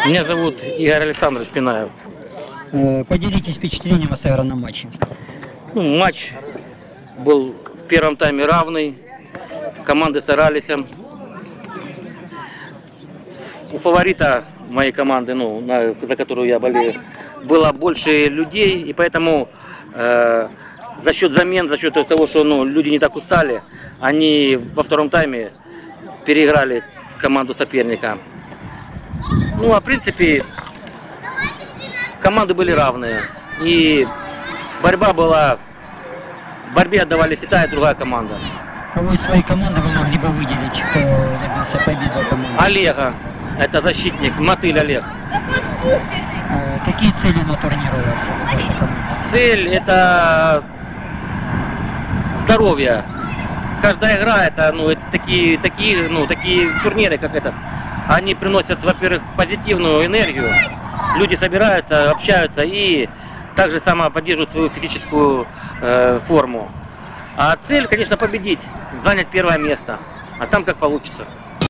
Меня зовут Игорь Александрович Пинаев. Поделитесь впечатлением о сыгранном матче. Ну, матч был в первом тайме равный. Команды старались. У фаворита моей команды, за которую я болею, было больше людей. И поэтому за счет замен, за счет того, что люди не так устали, они во втором тайме переиграли команду соперника. Ну, а в принципе, команды были равные. И борьба была... В борьбе отдавались и та, и другая команда. Кого из своей команды вы могли бы выделить, кто добился победы команды? Олега. Это защитник. Мотыль Олег. Какие цели на турнир у вас, ваша команда? Цель — это здоровье. Каждая игра — это такие турниры, как этот. Они приносят, во-первых, позитивную энергию. Люди собираются, общаются и также само поддерживают свою физическую форму. А цель, конечно, победить, занять первое место. А там как получится.